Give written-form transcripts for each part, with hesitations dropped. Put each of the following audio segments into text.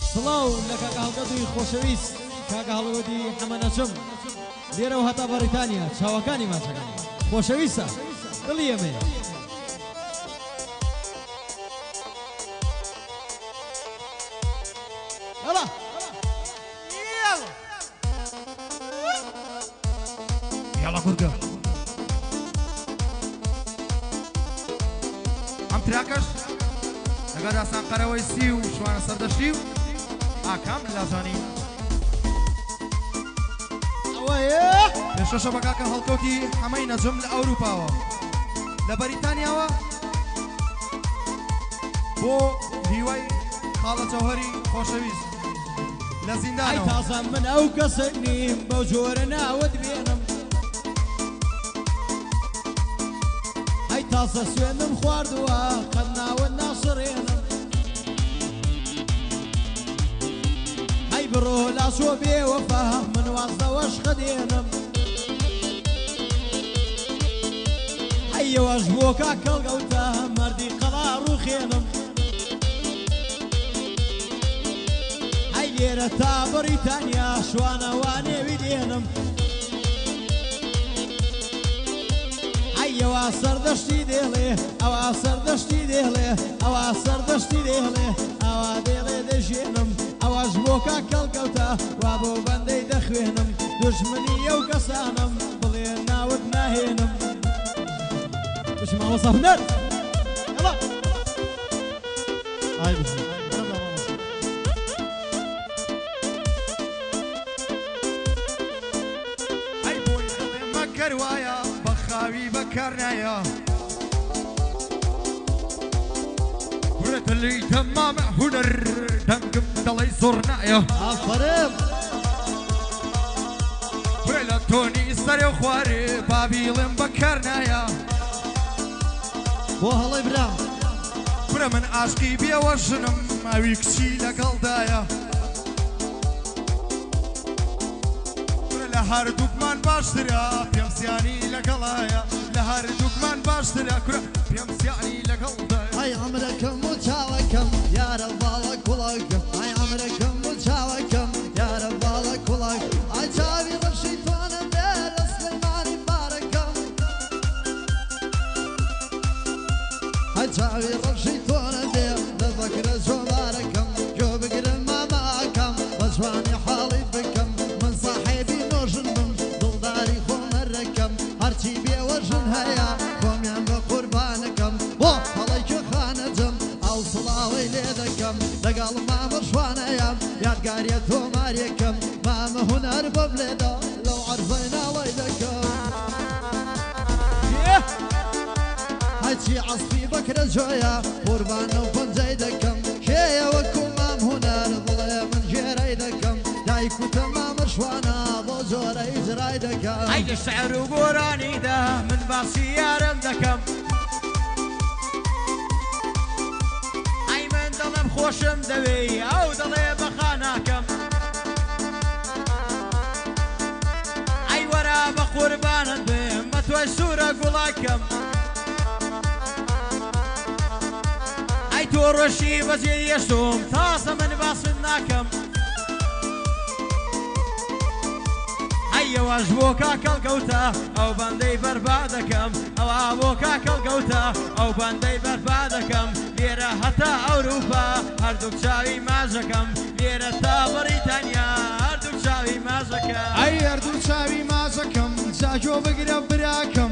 سڵاو لە کاکە هەڵگەدوی خۆشەویست کاکە هەڵگەدی حەمەنەچم لێرە و هەتا بەریتانیا چاوەکانی ماچەکان خۆشەویستە دڵی ئێمەیە يلا قرقة عم تراكش لقد أسان قروي سيو شوانا سردشيو كامل لازاني بێشە شەبەکەکە هەڵکەوتی هەمەی نەجم لە ئەوروپاوە لە بەریتانیاوە بۆ هیوای خاڵە جەوهەری خۆشەویست لە زیندانەوە تازە من ئەو کەسێک نیم بەو جۆرە ناوت بێنم ئەی تازە سوێنم خواردووە قەت ناوت ناسڕێنم ئەی بڕۆ لاسۆ بێوەفا من وازدەوەش خەدێنم ئەیەوەش بۆ کاکەڵگەوتە مەردی قەڵا ڕووخێنم ئەی لێرە تا بەریتانیا شوانەوانێوی دێنم ئەیەوە سەردەشتی دێڵێ ئەوە سەردەشتی دێڵێ ئەوە سەردەشتی دێڵێ ئەوە دێڵێ دەژێنم ئەوەش بۆ کاکەڵگەوتە وا بۆ بەندەی دەخوێنم دوژمنی ئەو کەسانم بڵێ ناوت ناهێنم بش مع وصف نار يلا هاي بس هاي بوي مكر وايا بخاوي بكرنايا ورت اللي تمام هنر دنقم دلي صرنايا عفرم ولا توني سري خواري بابيلم بكرنايا بۆ هەڵی برام برە من ئاشقی بێوەژنم ئەوی کچی لەگەڵدایە برە لە هەردووکمان باشترە پێم زیانی لەگەڵایە لە هەردووکمان باشترە کورە پێم زیانی لەگەڵدایە ئەی عەمرەکەم و چاوەکەم یارە باڵە کوڵەکەم ئەی عەمرەکەم و چاوەکەم یارە باڵە کوڵەکەم ئەی چاوی ڕەشی توانم دێ لە سلێمانی بارەکەم چاوی ڕەشی تۆنە دێ لە بەکرە جۆڵارەکەم گۆ بگرم ماماکەم بە جوانی حاڵی بکەم من ساحێبی نۆژن بم دڵداری خۆمەرەکەم هەرچی بێوەژن هەیە خۆمیان بە قوربانەکەم بۆ هەڵەیکە خانەجەم ئەو سڵاوی لێ دەکەم لەگەڵ مامە شوانەیەم یادگاریە تۆمارێکم مامە هونەر بۆ بلێدا لەو عەرزەی ناڵی دەکەم هەچی عەسپی بەکرە جۆیە قوربانە و پەنجەی دەکەم کێیە وەکو مام هونەر بڵێ من گێرەی دەکەم دایک و تەمامە شوانە بۆ جۆرەی جرای دەکەم ئەی لە شەعر و گۆرانیدا من باسی یارم دەکەم ئەی من دڵم خۆشم دەوێ ئەو دەڵێ بەخا ناکەم ئەی وەرا بە قوربانت بێم بە تۆی سوورە گوڵاکەم تۆ ڕۆشی بەجێ یەشتۆم تازە من باست ناکەم ئەیەوەش بۆ کاکەڵگەوتە ئەو بەندەی بەربا دەکەم ئەوە بۆ کاکەڵگەوتە ئەو بەندەی بەربا دەکەم لێرە هەتا ئەوروپا هەردووک چاوی ماژەکەم لێرە تا بەریتانیا هەردووک چاوی ماژەکەم ئەی هەردوو چاوی ماژەکەم جاجۆ بگرە براکەم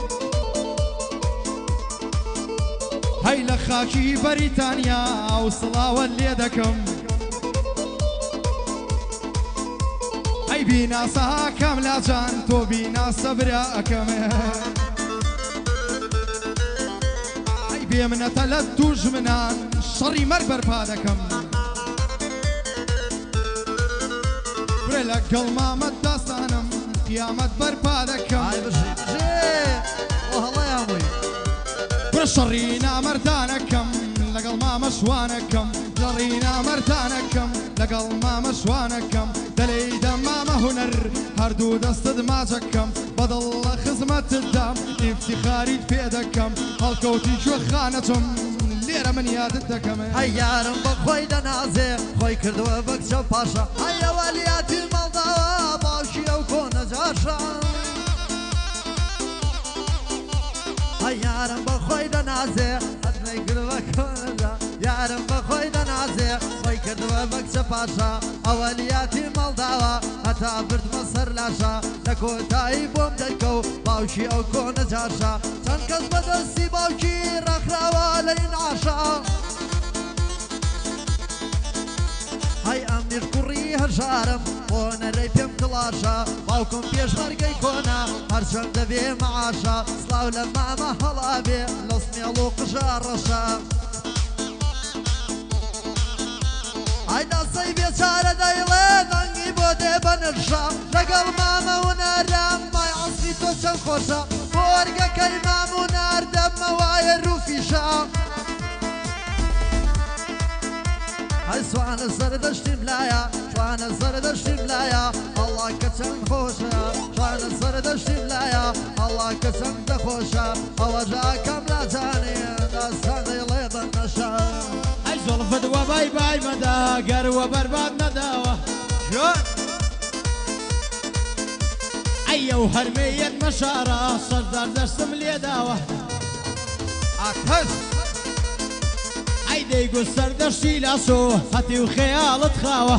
هەی لە خاکی بەریتانیا ئەو سڵاوە لێ دەکەم ئەی بیناسە کاملاجان تۆ بیناسە براکەم ئەی بێ منەتە لە دوژمنان شەڕی مەرگ بەرپا دەکەم برێ لەگەڵ مامەت داستانم قیامەت بەرپا دەکەم شەڕی نامەردانەکەم لەگەڵ مامە شوانەکەم شەڕی نامەردانەکەم لەگەڵ مامە شوانەکەم دەلەی دەمامە هونەر هەردوو دەستت ماچەکەم بەدڵ لە خزمەتتدام ئیفتیخاریت پێ دەکەم هەڵکەوتی کوێخانەچم لێرە من یادت دەکەم ئەی یارم بە خۆی دەنازێ خۆی کردووە بەکچە پاشە هەیەوە لیاتی مەڵداوە باوکی ئەو کۆنە جاشە یارم بەخۆی دەنازێ ئەدمەی کردووە کۆنەدا یارم بەخۆی دەنازێ خۆی کردووە بەکچە پاشە ئەوە لیاتی مەڵداوە هەتا بردمە سەر لاشە لە کۆتایی بۆم دەرکەو باوکی ئەو کۆنە جاشە چەند کەس بەدەستی باوکی ڕەخراوە لەی ناشە هەی ئەمنیش کوڕی هەژارم بۆ نەرەی پێم کڵاشە باوکم پێشمەرگەی کۆنا هەرچەند دەبێ مەعاشە سڵاو لە مامە هەڵابێ لە سمێڵ و قژارڕەشە ئایدا سەی بێچارە دەیڵێ دەنگی بۆ دێ بەنرشە لەگەڵ مامە و نەرام مای عەسری تۆ چەند خۆشە بۆ وەرگەکەی مام و نار دەمەوایە ڕووفیشە هەی سوانە سەردەشتیم لایە سوانە سەردەشتیم لایە ئەڵڵا کە چەند خۆشە سوانە سەردەشتیم لایە ئەڵڵا کە چەند دەخۆشە ئەوە جاکەم لاجانێ داستان دەیڵێ بەنەشە ئەی زۆڵفت وە بای بای مەدا گەروە بەرباد نەداوە ئەی ئەو هەرمەیەت مەشارە سەردار دەستم لێداوە ئاکەس ئەی دەیگو سەردەشتی لاسۆ هەتی و خەیاڵت خاوە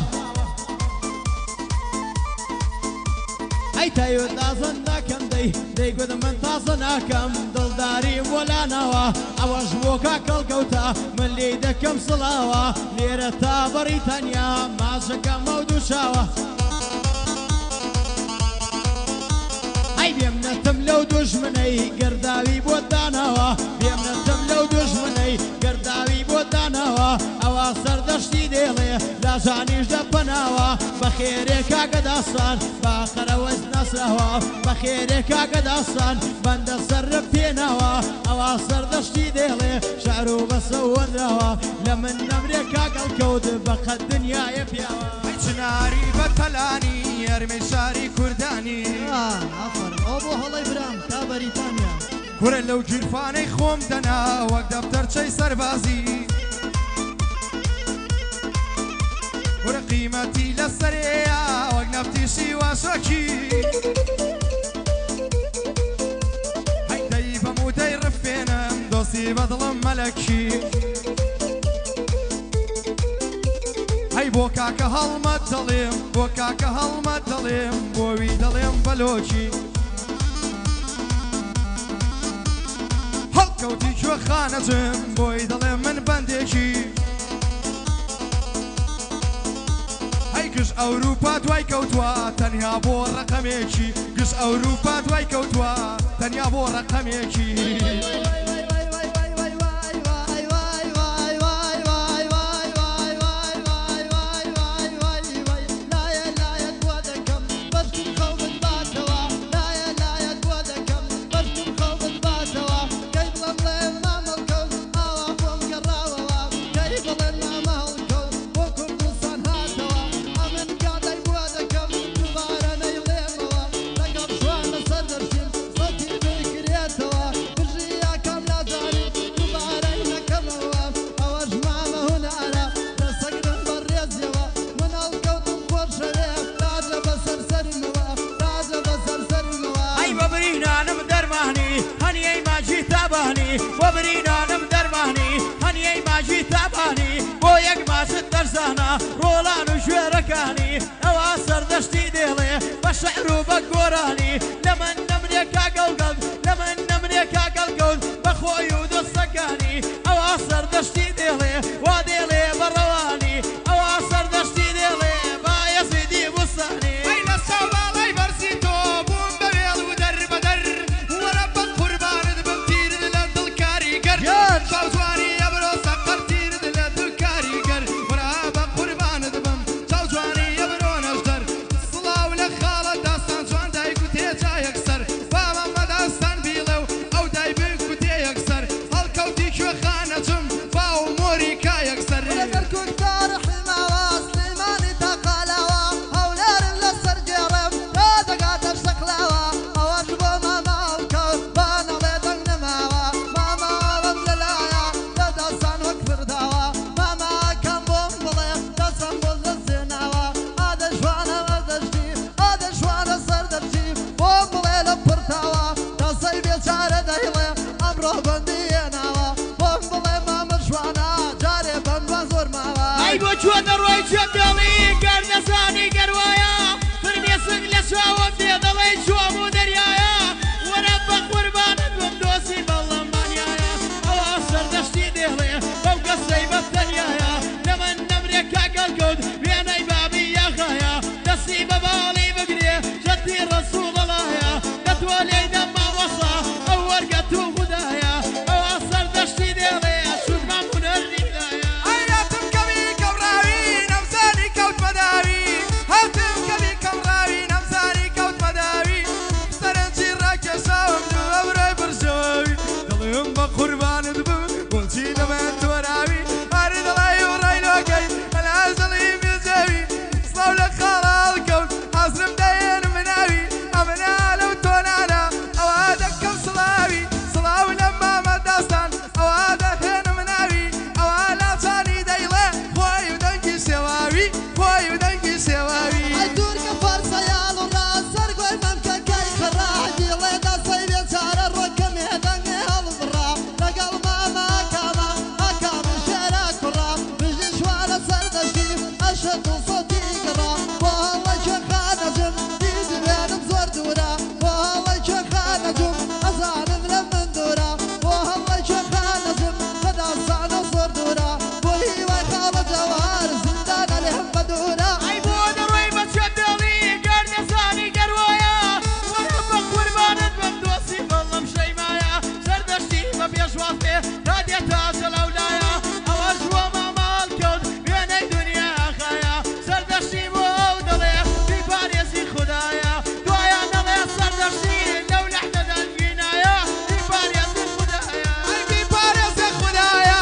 ئەی تایۆ تازە ناکەم دەیگوت من تازە ناکەم دڵداریم وەلانەوە ئەوەش بۆ کاکەڵکەوتە من لێ دەکەم سڵاوە لێرە تا بەریتانیا ماچەکەم ئەو دووشاوە ئەی بێم نەتم لەو دوژمنەی گەرداوی بۆ دانەوە بێم نەتم لەو دوژمنەی گەرداوی بۆ دانەوە ئەوە سەردەشتی دێڵێ لاژانیش دەپەناوە بەخێرێ کاکە داستان باخەرەوەز نەسرەوە بەخێرێ کاکە داستان بەندە سەررە پێناوە ئەوە سەردەشتی دێڵێ شەعر و بەسە وەندراوە لە من نەمرێ کاکەڵ کەوت بەقەت دنیایە پیاوە چناری بەتەلانی ئەرمەی شاری کوردانی ئافەر ئەو بۆ هەڵەی برام تا بەریتانیا کورە لەو گیرفانەی خۆم دەنا وەک دەفتەرچەی سەربازی کورە قیمەتی لەسەرەیە وەک نەفتیشی واشەکی هەیدەی بەمودەی ڕفێنم دۆستی بەدڵم مەلەکی هەی بۆ کاکە هەڵمەت دەڵێم بۆ کاکە هەڵمەت دەڵێم بۆوی دەڵێم بەلۆکی هەڵکەوتی کوێخانەجم بۆی دەڵێم من بەندێکی هەی گشت ئەوروپا دوای کەوتووە تەنیا بۆ ڕەقەمێکی گشت ئەوروپا دوای کەوتووە تەنیا بۆ ڕەقەمێکی وەبرینانم دەرمانی هەنیەی ماژی تابانی بۆ یەک ماچت دەرزانە ڕۆڵان و ژێرەکانی ئەوە سەردەشتی دێڵێ بە شەعر و بە گۆرانی لە من نەمرێ کاگەڵگەڵ لە من نەمرێ کاگەڵگەوت بەخۆی و دۆستەکانی ئەوە سەردەشتی دێڵێ وا دێڵێ بەڕەوانی ئەوە سەردەشتی دێڵێ با یەزیدی بوستانی ئەی لە ساڵاڵی بەرزی تۆ بووم بەوێڵ و دەربەدەر وەرە بە قوربانت بم تیرت لە دڵ کاریگەر چاوجوانی ئەبرۆ سەقەر تیرت لە دڵ کاریگەر وەرە بە قوربانت بم چاوجوانی ئەبرۆ نەژدەر سڵاو لە خاڵە داستان جوان دایک و تێجا یەکسەر بامەمە داستان بیڵێ و ئەو دایبک و تێ یەکسەر هەڵکەوتی کوێخانەجم با و مۆری ئەی بۆ چۆنە ڕۆی جەمدەڵی گەر نەزانی گەروایە فرمێسک لە چاوەم دێ دەڵێ چۆم و دەریایە وەرە بە قوربانت بم دۆزی بەڵەمانیایە ئەوە سەردەشتی دێڵێ بەو کەسەی بەتەنیایە نەمن نەمرێ کاگەڵ کەوت وێنەی بابی یاغایە دەستی بە باڵی بگرێ جەتی ڕەسوڵەڵایە دەتوە لێی دەماوەسا ئەو وەرگە تو خودایە ئەوە سەردەشتی دێڵێ سوودمە هونەرنیدایە هاتم کەمی کەمڕاوی نەمزانی کەوت بەداوی هاتم کەمی کەمڕاوی نەمزانی کەوت بەداوی سەرنجی ڕاکێشاوم دوو ئەوڕۆی بەرژەوی دڵێم بە قوربانت بم بۆچی لەمەن تۆراوی هەری دڵی و ڕاینۆکەی هەلاش دڵی بێجەوی سڵاو لە خاڵاڵ کەوت حەزرم دەێنم مناوی ئەمەنا لەو تۆنانە ئەوە دەکەم سڵاوی سڵاو لە مامە داستان ئەوە دەهێنم مناوی ئەوە لاچانی دەیڵێ خۆی و دەنگی سێواوی خۆی و دەنگی سێواوی ئەی دوورکە فەرسەیاڵ و ڕاست سەرگۆی مەمکەکەی خڕا دیڵێ دەسەی بێچارە ڕۆکەمێ دەنگێ هەڵبڕا لەگەڵ ماما کاما ئەکامی شێرە کوڕا بژی شوارە سەردەشتی ئەشت و سۆتی گڕا بۆ هەڵی کوێخانەجم دیدوێنم زۆر دوورە بۆ هەڵی کوێخانەجم ئەزانم لە من دوورە بۆ هەڵی کوێخانەجم بەداستانە زۆر دوورە بۆ هیوای خاڵە جەوهار زیندانە لێم بە دوورە ئەی بۆ دەڕۆی بە جەمدەڵی گەر نەزانی گەروایە وەرە بە قوربانت بم دۆزی بەڵەم شەیمایە سەردەشتی بە پێشواز بێ دادێتە جەلەولایە ئەوەش بۆ ماماڵ کەوت وێنەی دنیا خایە سەردەشتی بۆ ئەو دەڵێ بیپارێزی خودایە دوایە نەڵێ سەردەشتی لەو لەحدەدا گینایە بیپارێزی خودایە ئەی بیپارێزە خودایە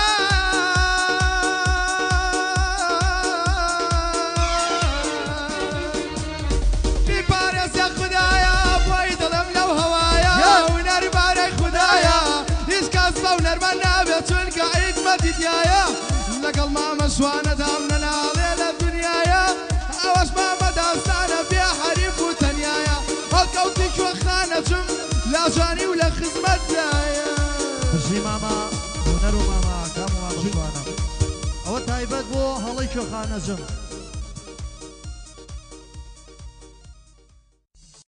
بیپارێزە خودایە بۆی دڵم لەو هەوایە هونەر بارەی خودایە هیچ کەس بەو نەرمە نابێت چونکە حیکمەتی تایە لەگەڵ مامە شوانەدام نەناڵێ لە دنیایە ئەوەش مامە داستانە بێ حەریف و تەنیایە هەڵکەوتی کوێخانە چم لا جوانی و لە خزمەتدایە بژی ماما هونەر و ماما کام و ماما شوانە ئەوە تایبەت بۆ هەڵی کوێخانەجم